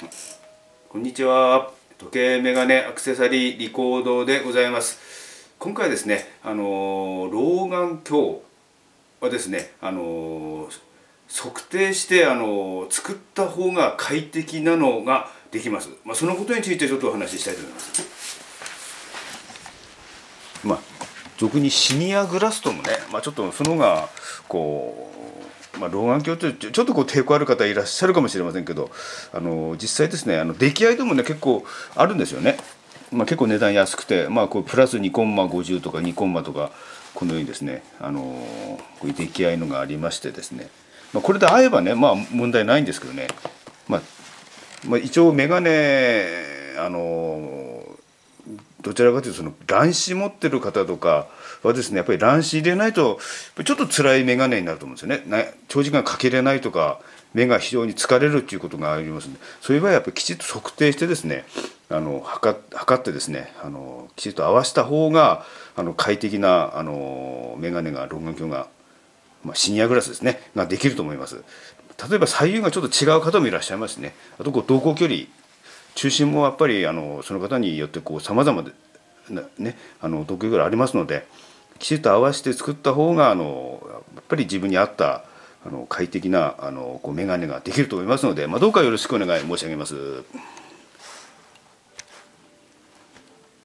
こんにちは。時計メガネアクセサリーリコードでございます。今回はですね、老眼鏡はですね、測定して作った方が快適なのができます。そのことについてちょっとお話ししたいと思います。俗にシニアグラスともね、ちょっとその方が老眼鏡ってちょっと抵抗ある方いらっしゃるかもしれませんけど、実際ですね、出来合いでもね結構あるんですよね。結構値段安くて、プラス2コンマ50とか2コンマとかこのようにですね、こういう出来合いのがありましてですね、これで合えばね問題ないんですけどね、一応メガネどちらかというとその乱視持ってる方とかはですね、やっぱり乱視入れないとちょっと辛い眼鏡になると思うんですよね。長時間かけれないとか目が非常に疲れるっていうことがありますので、そういう場合はやっぱりきちっと測定してですね、測ってですね、きちっと合わせた方が快適な眼鏡が老眼鏡が、シニアグラスですねができると思います。例えば左右がちょっと違う方もいらっしゃいますね。あと同行距離中心もやっぱりその方によってさまざまなね同居ぐらいありますので、きちっと合わせて作った方がやっぱり自分に合った快適な眼鏡ができると思いますので、どうかよろしくお願い申し上げます。